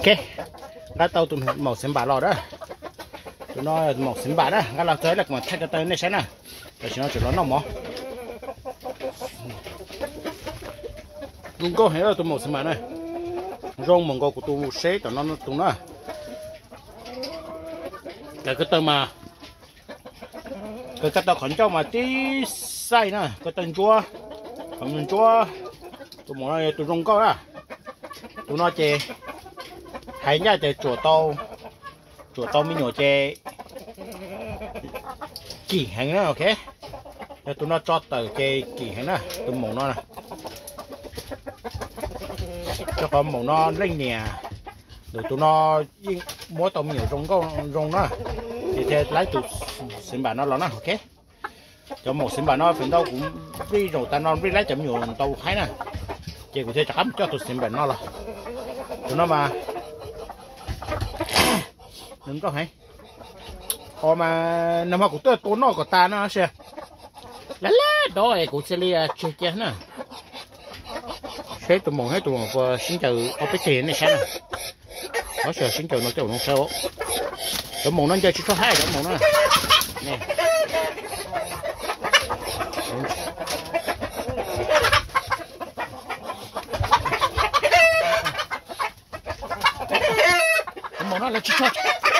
đã tàu tụi màu xám bạc lò đó tụi nó màu xám bạc đó ngã là tới là mà thay cái tên này xem nè để cho nó chỉ nó mỏ luôn có hiểu là tụi màu xám bạc này rong mồng của tụi xế tụi nó cái tên mà cái tao khẩn cho mà tí sai nè cái tên chúa còn chúa tụi mỏ này tụi rong có đó tụi nó chè hay nhá chè chùa tao mới nhỏ chè chỉ hành nữa ok để tụi nó cho tờ chè chỉ hành nữa tụi mỏ nó nè cho con mỏ nó lên nè rồi tụi nó mỗi tao nhiều rong nó thì theo lấy tụi xin bà nó lo nó ok cho một xin bà nó phần đâu cũng đi rồi ta non đi lấy chậm nhiều tao thấy nè chị cũng theo chấm cho tụi xin bà nó là tụi nó mà đừng có hay họ mà nằm mà cũng tôi nó của ta nó xem lá đó ấy cũng sẽ lia chơi nè thế tụi mồm hết tụi mồm xin chào ở cái tiền này xem nè có sợ xin chào nó chào nó sao tụi mồm nó chơi chỉ có hai tụi mồm nó nè tụi mồm nó là chỉ cho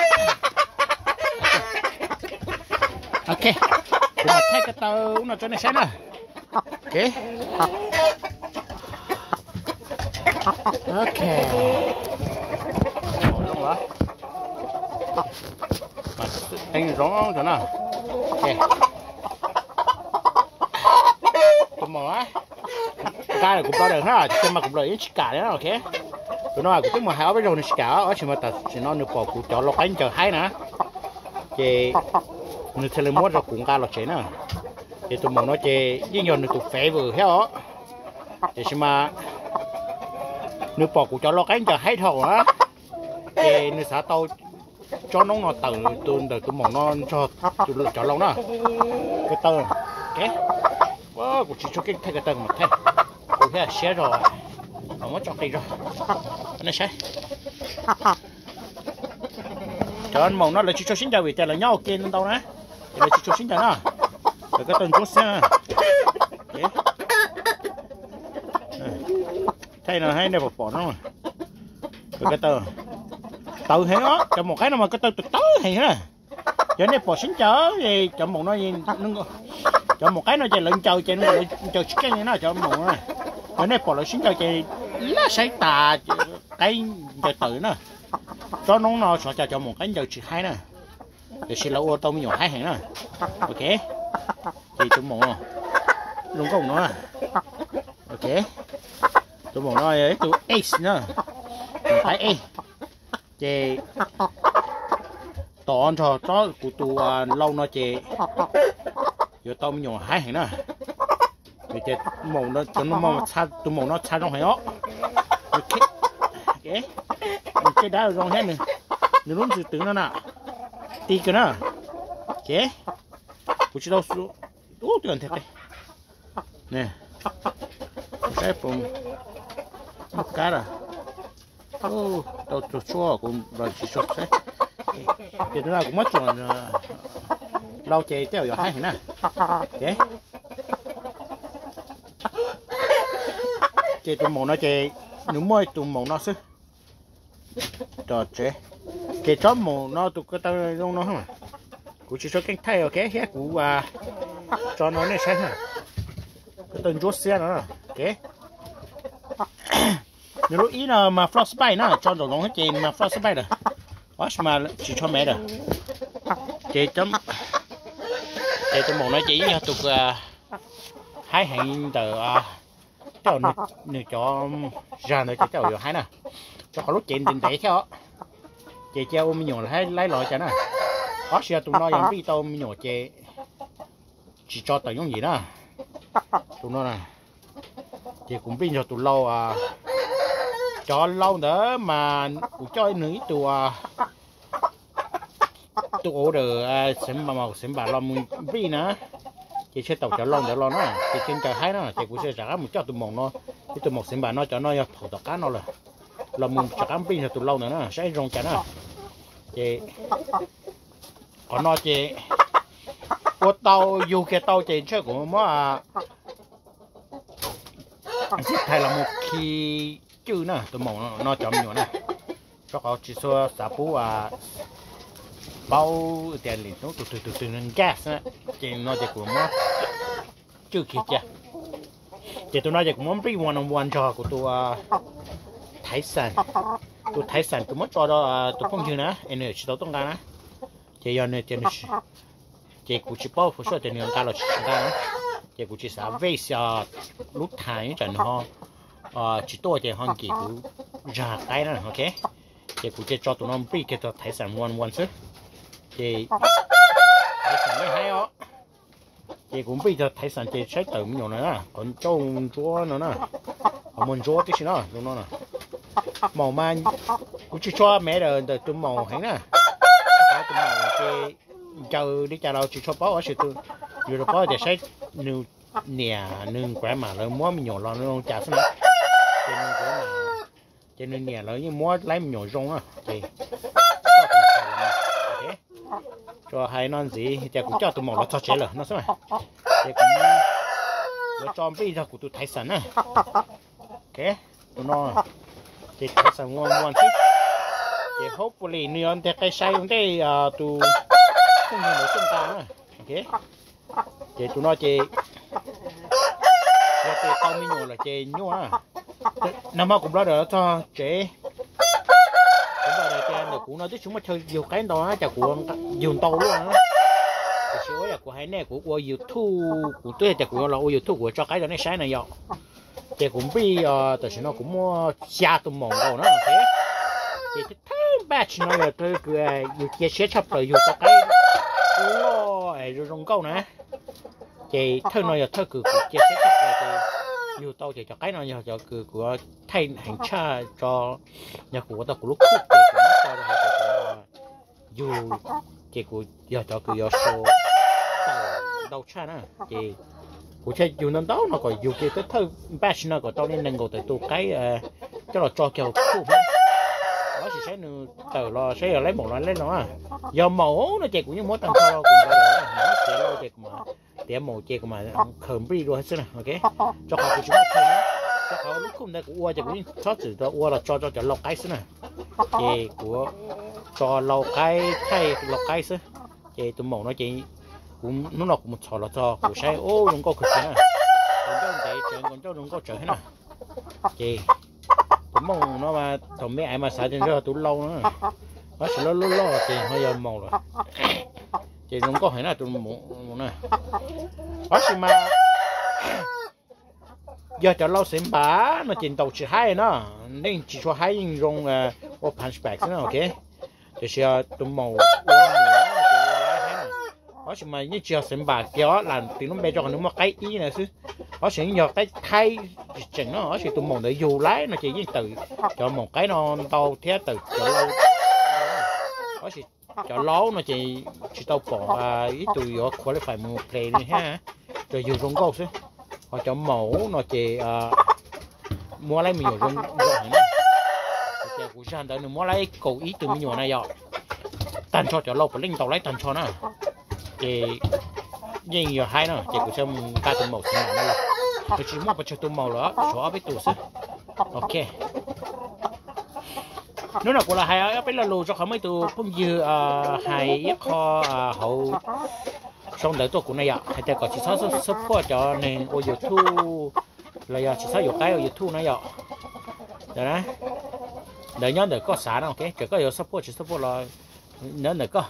ok tụi mồm thay cái tàu nó cho này xem nè ok ok đúng rồi anh rõ rồi nè ok tụi mỏ cái này cũng bao được ha nhưng mà cũng lợi ít cả đấy ok tụi nó cũng mà háo với rồi nó cả ở chỉ mà ta chỉ nó được bỏ cụ chó lọc anh chờ hay nè chị người thợ mua rồi cũng ca lọc chế nè thì tụi mỏ nó chị với nhau được tụi phê vừa hết thì mà nước bọt của chó lo cái chờ hay thầu á thì nước xả tàu cho nó tự tuôn được cái mỏng nó cho chó lâu đó cái tơ cái wow của chị cho cái thay cái tơ mà thay của cái xe rồi không có cho tiền rồi nó sẽ cho anh mỏng nó là chị cho xin chào vì là nhau kia lên đâu nè là chị cho xin chào nó rồi cái tên chút xe thay là hay này bỏ nó rồi cái tờ hay đó cho một cái nào mà cái tờ tới hay nữa cho nên bỏ xin chở thì cho một nó gì cho một cái nó chạy lợn trâu chạy nó chờ cái này nó cho một này cho nên bỏ lại xin chở chạy lá sấy tà cái chờ tự nữa cho nó sợ cho một cái giờ chỉ hai nè để xin lỗi ô tô nhiều hai hàng nữa ok thì tụi một luôn có một nó ok tụi bọn nó ấy tụi ace nữa phải a chè tỏ cho đó của tụi lâu nó chè giờ tao nhiều hai hàng nữa vì chè màu nó cho nó màu xa tụi màu nó xa trong hàng đó ok ok cái đá trong hết này nếu đúng sự tưởng nó nào tì cái nào ok của chị đâu số đủ tiền thật đấy nè cái phần một cá à ô tao cho chua cũng rồi chỉ sốt đấy thì nó cũng mất rồi lau chè theo giờ hai nè ok chè tụi màu nó chè nếu mới tụi màu nó xứ trò chè chó màu nó tụi cái tao luôn nó không à cũng chỉ số cánh thay ok hết cũng cho nó này xem nè cái tên rốt xe nữa ok nếu lúc ý là mà frostbite nè cho đồ lông hết trên mà frostbite rồi watch mà chỉ cho mẹ rồi chị chấm mồm nó chỉ nha tụt hai hàng tờ cho nè cho ra nữa cho tàu hai nè cho họ lúc chuyện tình tệ theo chị treo ôm nhiều là lấy loại cho nè có xe tụi nóยังđi tao nhỏ chị chỉ cho tờ giống gì đó tụi nó nè chị cũng biết cho tụi lâu cho lâu nữa mà cũng cho nữ tụi ổ được xem màu xem bà lo muốn biết nữa chị sẽ tàu cho lâu để lo nó chị trên trời hay nó chị cũng sẽ trả một cho tụi mồng nó cái tụi mồng xem bà nó cho nó thầu tàu cá nó là là mình chắc ăn pin là tụi lâu nữa nè sẽ rong chả nè chị còn nó chị ô tàu dù cái tàu chị chơi của mà hay là một khi chứ nè tụi mong nó chậm nhiều nè cho họ chỉ số xả bù bao tiền liền nó từ nên gas nè chị nó chỉ của nó chưa kịp chưa chị tụi nó chỉ muốn bị one on one cho của tụi thái sản tụi mất cho đó tụi phong chưa nè em này chỉ tao tung ra nè chị giờ này chị cũng chỉ bao phụ số tiền người ta là chỉ ta chị cũng chỉ xả về xả lúc thái chẳng họ chỉ tôi chị hơn kỳ cũng ra cái nè ok chị cũng chỉ cho tụi nó bị cái thái sản one one chứ chị thái sản mới hay ó chị cũng bây giờ thái sản chị sẽ tự mình nhiều nữa còn trâu chúa nữa nè còn muốn chúa tí nữa đúng không nè màu man cũng chỉ cho mẹ rồi từ tụi màu hay nè có tụi màu chị chờ đi chờ đâu chỉ cho bó ở sự tôi vừa bó để sẽ nương nè nương khỏe mà lấy múa mình nhỏ lon nó chả sao cho nên nè lấy như múa lấy mình nhỏ rong á thì cho hai non gì thì cũng cho tụi màu nó cho chế rồi nó sao thì cũng nó cho bây giờ của tụi thái sản á ok tụi nó thì thái sản ngon ngon chứ thì hopefully neon thì cái sai không đây tụi không nhiều nữa chúng ta nữa ok thì tụi nó chỉ thì tao mới nhổ là chỉ nhổ à năm nào cũng đó được cho chế cũng đó được cho được cũng nói tới chúng mà chơi nhiều cái đó chả của dùng tàu luôn á thì số là của hai nè của YouTube của tôi chả của là YouTube của cho cái đó này sai này vậy thì cũng bị tại sao nó cũng mua xa tụi mồm đâu nó ok thì batch nó là tôi cứ dùng chia sẻ chấp rồi dùng cái lo rồi rong câu nè chị thôi nói là thôi cứ chia sẻ chấp rồi thì dùng tao thì cho cái nào cho cứ của thay hành cha cho nhà của tao của lúc trước thì cũng cho là dùng chị của giờ cho cứ giờ số đầu cha nè chị của chơi dùng nên đó nó còn dùng cái thôi batch nó còn tao nên nâng ngồi tại tụ cái cho là cho kiểu nó chỉ sẽ từ lo sẽ lấy một loại lấy nó do mẫu nó chạy cũng như mối tăng cho cũng có được nó sẽ lo chạy mà để màu chạy mà khởi bì luôn hết sức này ok cho họ của chúng ta chơi cho họ lúc không đây của ua chạy cũng cho chỉ cho ua là cho lọc cái sức này chạy của cho lọc cái thay lọc cái sức chạy tụi màu nó chạy cũng nó lọc một sò là cho của xe ô đừng có cực thế này còn cho đừng có trở thế này chạy mong nó mà thằng mấy ai mà xài trên đó tủ lâu nữa nó sẽ lo thì hơi giờ màu rồi chị không có phải là tụi mộng này đó thì mà giờ cho lâu xem bả nó trên tàu chỉ hai nó nên chỉ cho hai những rong ô punchback nữa ok thì sẽ tụi màu đó thì mà như chiều xem bả kéo là tiếng nó bé cho nó mà cái ý này chứ nó sẽ nhờ cái thay chỉnh nó sẽ tụi mong để dù lái nó chỉ với từ cho một cái non tàu thế từ cho lâu nó sẽ cho lố nó chỉ tàu bỏ ít tụi nó khỏi phải một play này ha rồi dù rong câu chứ họ cho mẫu nó chỉ mua lấy mình rong rồi nữa thì cũng sang tới nó mua lấy cầu ý từ mình này rồi tan cho lâu phải lên tàu lấy tan cho nó thì nhìn nhiều hay nữa chỉ của xem ca tụi màu xem nào là tôi chỉ mua cho tụi màu đó xóa với tụi xứ ok nếu nào của là hay bây giờ lù cho không mấy tụi cũng như hay ít kho hậu xong đợi tôi của này ạ hay là có chỉ sáu support cho nên ở YouTube là chỉ sáu cái ở YouTube này ạ được đấy đợi nhớ để có xả nào ok chỉ có ở support chỉ support là nhớ để có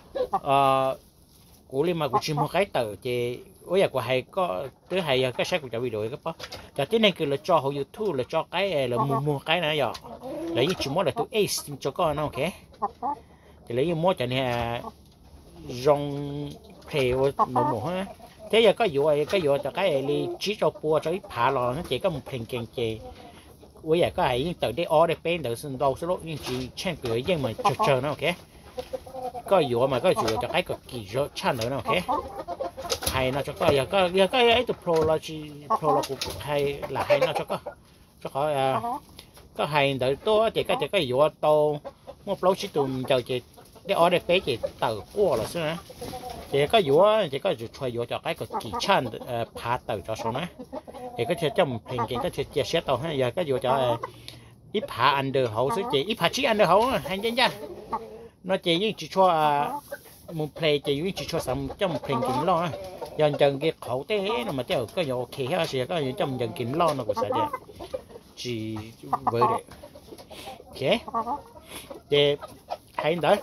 của liên mà của chim một cái tờ thì ôi giờ của hay có tới hay cái sách của cháu video cái bó cho thế này cứ là cho hậu YouTube là cho cái là mua cái này rồi lấy như chim mót là tôi ace cho con nó ok thì lấy như mót cho nên rong phèo nó mổ ha thế giờ có vụ cho cái đi chỉ cho bùa cho ít phá lò nó chỉ có một hình kèn chè ôi giờ có hay từ đây ở đây bên từ sân đâu số lốt nhưng chỉ chen cửa nhưng mà chờ nó ok có vụ mà có vụ cho cái cực kỳ rõ chăn nữa ok hay nó cho có cái ấy từ pro là chỉ pro là cũng hay là hay nó cho có có hay đợi tôi chỉ có vụ tàu một lâu chỉ tụm chờ chị để ở đây phế chị tàu qua là xưa nè chỉ có vụ chơi vụ cho cái kỳ chan phá tàu cho số nè chỉ có thể trong hình kiện có thể chia sẻ tàu ha giờ có vụ cho ít phá ăn được hậu số chị ít phá chỉ ăn được hậu hay chứ nha nó chỉ cho một play chỉ cho xong trong hình kiện lo dần dần cái khẩu tế nó mà theo có nhiều khi ha sẽ có những trong dần kiện lo nó cũng sẽ đẹp chỉ với đấy ok để hay đấy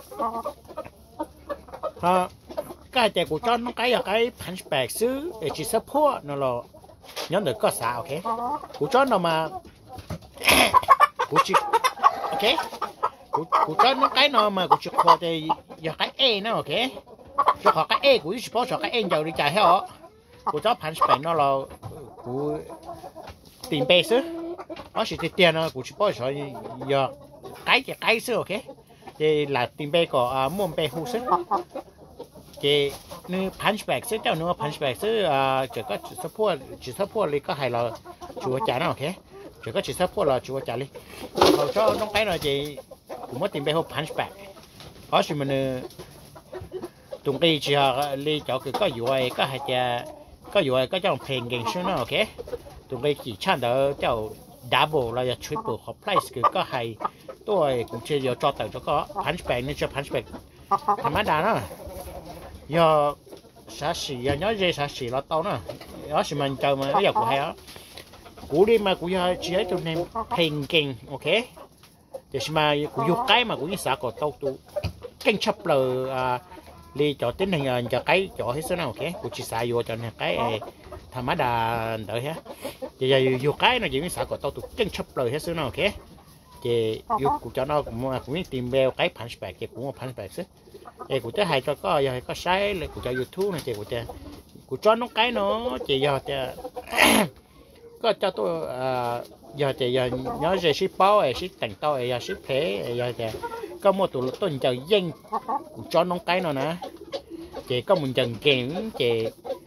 cái trẻ của cho nó cái là cái punch bag xứ để chỉ support nó là nhóm được có sao ok của cho nó mà của chị ok của cho nó cái nó mà của chị khó thì giờ cái e nó ok cho họ cái e của chị bỏ cho cái e giờ đi chạy hết họ của cho punch bag nó là của tiền bê xứ nó chỉ tiền nó của chị bỏ cho giờ cái xứ ok thì là tiền bê có mua bê hú xứ thì nếu punch bag xứ cho nó punch bag xứ chỉ support thì có hay là chúa trả nó ok chỉ support là chúa trả đi còn cho nó cái này thì cũng mất tiền bê hú punch bag có gì mình tụng đi chỉ đi cho cái có vui có hay chả có vui có trong phèn game xứ nó ok tụng đi chỉ chăn đó cho double là triple hoặc price cái có hay tôi cũng chưa giờ cho tàu cho có punch bag nên cho punch bag thằng má đàn đó giờ xã sĩ giờ nhớ gì xã sĩ là tao nữa đó thì mình chờ mà bây giờ của hay đó cú đi mà cú giờ chỉ ấy tụi em phèn game ok để mà cú vô cái mà cú như xã có tao tụ kinh chấp là đi cho tính hình cho cái chỗ hết số nào ok cú chỉ xài vô cho nên cái thằng má đà đợi ha thì giờ vô cái nó chỉ biết xã có tao tụ kinh chấp lời hết số nào ok thì vô cú cho nó cũng biết tìm bèo cái punch bag thì cũng một punch bag chứ thì cú tới hay cho có giờ có sai lại cú cho YouTube này thì cú cho nó cái nó chỉ giờ thì có cho tôi giờ thì giờ nhớ về ship bao ấy ship tặng tao ấy ship thế giờ thì có một tụ tuần chờ dân cú cho nó cái nó nè thì có một dần kèm thì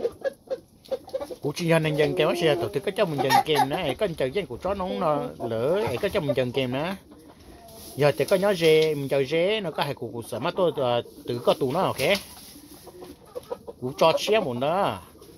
cú chỉ nên dần kèm sẽ tổ chức có cho một dần kèm nữa có chờ dân cú cho nó lỡ có cho một dần kèm nữa giờ thì có nhớ dê mình chờ dê nó có hai cú sợ mà tôi tự có tụ nó ok cú cho chia một đó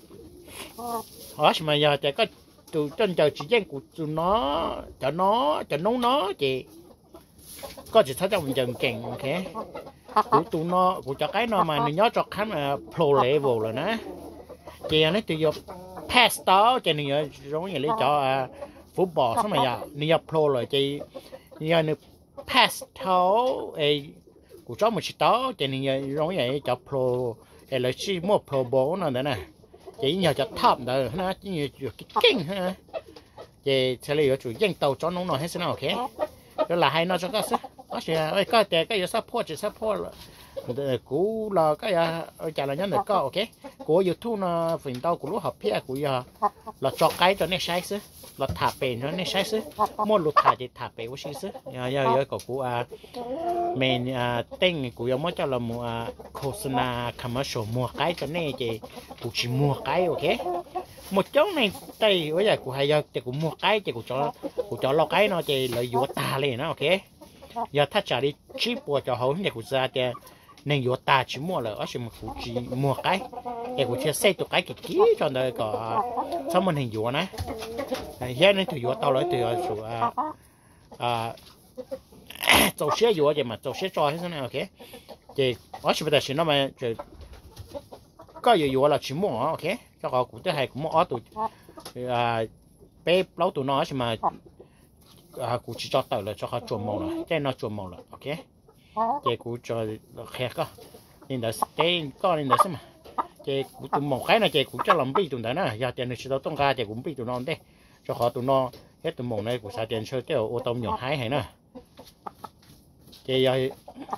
mà giờ thì có tụ chân chờ chỉ dân của tụi nó cho nó chị có chỉ thấy trong dần kèm ok của tụi nó của cho cái nó mà nó nhớ cho khám là pro level rồi nè chị nó tự do pass đó chị nó giống như lấy cho football xong mà giờ nó pro rồi chị giờ nó pass thấu ấy của cho một chút đó chị nó giống như cho pro ấy là chỉ một pro ball nữa nè chỉ nhờ cho top đó nó chỉ nhờ cái kinh ha chị sẽ lấy chủ dân tàu cho nó hết sao ok đó là hay nó cho các có sẽ có thể cái support chỉ support cú là cái trả lời nhắn được có ok của YouTube nó phình tao của lúc học phía của giờ là cho cái cho nó sai chứ là thả bền cho nó sai chứ mua lụt thả thì thả bền của chứ giờ của mình tên của giờ mới cho là một Costa commercial mua cái cho nên chị cũng chỉ mua cái ok một chỗ này đây bây giờ của hay giờ chị cũng mua cái chị của cho lo cái nó chị lợi dụng ta lên nó ok giờถ้าtrả đi chip của cho hậu nhà của ra thì nên vô ta chỉ mua là ở trên một cụ chỉ mua cái để cụ chỉ xây tụ cái kỹ cho nó có xong mình hình dụ nè hiện nay thì dụ tao lấy từ số tổ xe dụ vậy mà tổ xe cho hết này ok thì ở trên bây giờ nó mà có dụ là chỉ mua ok cho họ cụ tới hay cũng mua ở tụ bé lâu tụ nó mà cụ chỉ cho tao là cho họ chuẩn màu rồi cái nó chuẩn màu rồi ok chị cụ cho khét có nên là cái con nên là sao mà chị cụ tụi một cái này chị cụ cho làm bi tụi đó nè giờ tiền nó chỉ đâu tông ca chị cũng bi tụi nó đấy cho họ tụi nó hết tụi một này cụ xài tiền chơi cái ô tô nhỏ hái hay nè chị giờ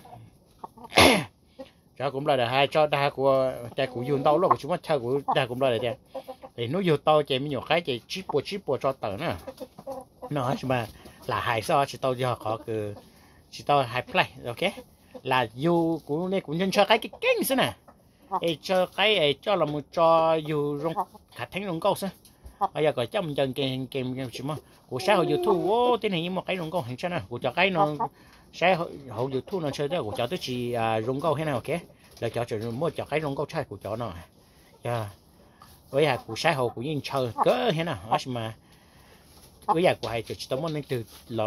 cho cũng là hai cho đa của chị cụ dùng tao lúc chúng nó chơi cụ đa cũng là để thì nó dùng tao chị mới nhiều cái chị chip cho tờ nè nó mà là hai sao chỉ tao giờ có cứ chỉ tao hai play ok là dù cũng nên cũng nhân cho cái kênh xí nè cho cái cho là một cho dù rong cả thánh rong câu xí bây giờ gọi trong chân kèm gì mà của xã hội YouTube ô thế này một cái rong câu hình chân à của cho cái nó xã hội YouTube nó chơi đó của cho tới chỉ rong câu thế nào ok là cho mua cho cái rong câu trai của cho nó bây giờ của xã hội của những chơi cỡ thế nào mà bây giờ của hai chỉ tao muốn từ là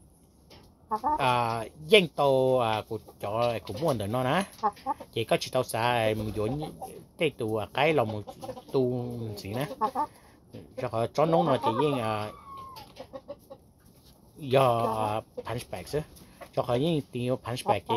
dân tàu của cho của muốn được nó nè chỉ có chỉ tao xài một dọn cái tù cái là một tu gì nè cho họ cho nó chỉ riêng do punchback chứ cho họ những tiền punchback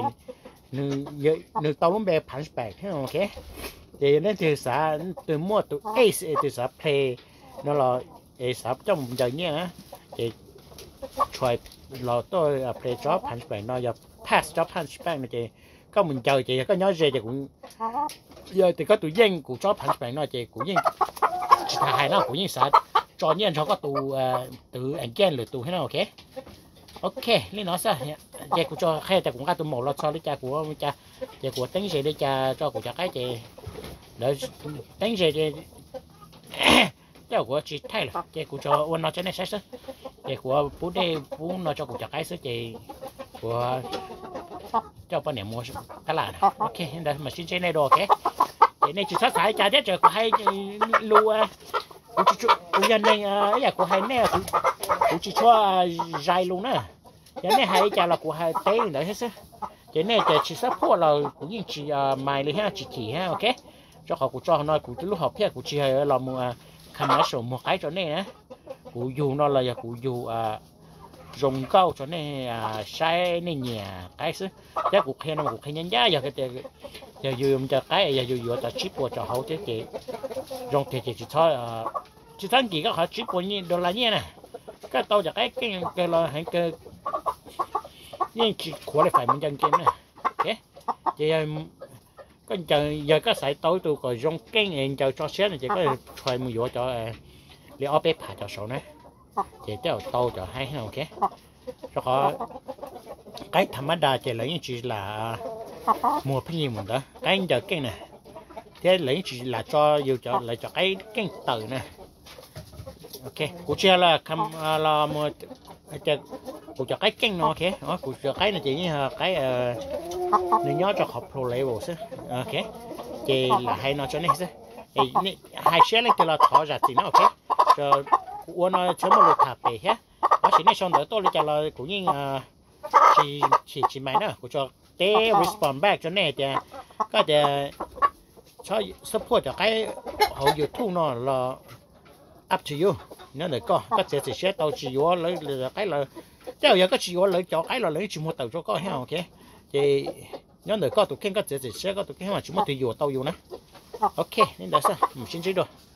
nữ tàu muốn về punchback thế nào ok thì nên từ xã từ mua từ ace từ xã play nó là xã trong giờ nhé thì chơi là tôi play job punchback nó giờ pass job punchback này thì có mình chơi thì có nhớ gì thì cũng giờ thì có tụi dân của job punchback nó thì cũng dân chỉ là hai nó cũng dân xã cho nhân cho có tụ từ again rồi tụ thế nào ok ok lý nó sao vậy của cho hay là cũng có tụ một lọt so với cha của cha của tính gì để cha cho của cha cái chị để tính gì thì cháu của chị thay là chị của cho quân nó cho nên sẽ chị của bố đây bố nó cho của cha cái số chị của cho bao nhiêu mua cái là ok đây mà xin chơi này đồ ok chị này chỉ sát sải cha chết rồi của hai lùa của dân này ấy là của hai này của chỉ cho dài luôn nè cái này hai cha là của hai té nữa hết sức cái này chỉ sắp phụ là của những chỉ mài lên ha chỉ chỉ ha ok cho họ của cho nó của lúc học kia của chỉ là một commercial một cái chỗ này nè của dù nó là của dù dùng câu cho nên sai nên nhà cái sức chắc của khen nó của khen nhân giá giờ cái giờ dùng cho cái giờ dùng cho chip của cho hậu thế chị dùng thì chỉ thôi chỉ thằng gì có họ chip của như đô la nhé nè cái tàu cho cái là hay cái nhưng chỉ của lại phải mình chân kia nè ok thì có giờ có sải tối tôi còn dùng cái này cho xét này chỉ có xoay một vụ cho để ở bếp cho số này thì cho tàu cho hay ok cho họ cái thầm đa chỉ lấy chỉ là một cái gì mình đó cái giờ cái này thế lấy chỉ là cho yêu cho lại cho cái từ này ok của chia là là một của cho cái nó ok của cho cái này chỉ như cái nếu nhớ cho học pro level chứ ok thì là hay nó cho nên chứ thì hai xe lên từ là thỏ ra thì nó ok cho uốn nó chấm một lượt thả bể hết nó chỉ nên xong đỡ tôi cho là cũng như chỉ máy nữa của cho té respond back cho nên thì có thể cho support cho cái hậu YouTube nó là up to you nó được có thể sẽ tàu chỉ có lấy cái là cháu giờ có chỉ có lấy cho cái là lấy chỉ một tàu cho có ha ok thì nó được có tụi khen có thể sẽ có tụi khen mà chỉ một tùy dụ tàu dụ nữa ok nên đó sao mình xin chỉ rồi